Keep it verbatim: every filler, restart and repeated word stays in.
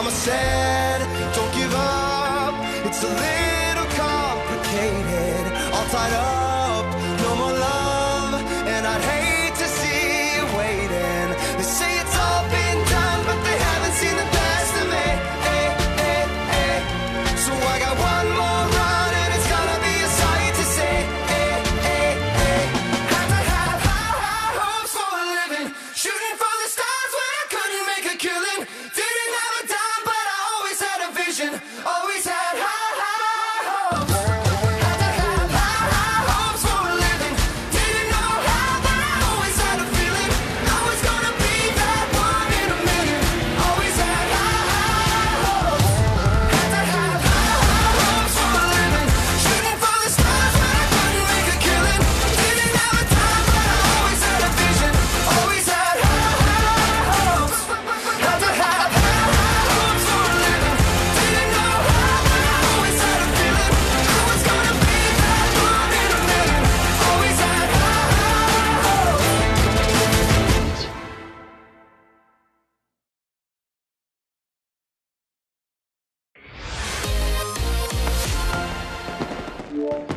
Mama said, don't give up, it's a little complicated. All tied up, no more love, and I'd hate to see you waiting. They say it's all been done, but they haven't seen the best of me. Hey, hey, hey. So I got one more run, and it's gonna be a sight to see. Hey, hey, hey. Had to have high, high hopes for a living, shooting for the stars when I couldn't make a killing. Didn't have a dime, but I always had a vision, always had high, high hopes. Had to have high, high hopes for a living. Didn't know how, but I always had a feeling I was gonna be that one in a million. Always had high, high hopes. Had to have high, high hopes for a living, shooting for the stars when I couldn't make a killing. Didn't have a dime, but I always had a vision, always had high, high hopes. Had to have high, high hopes for a living. Didn't know how, but I always had a feeling I was gonna be that one in a million. Always had high, high hopes.